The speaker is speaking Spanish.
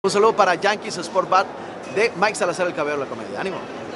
Un saludo para Yankees Sport Bat de Mike Salazar, el caballero de la comedia. ¡Ánimo!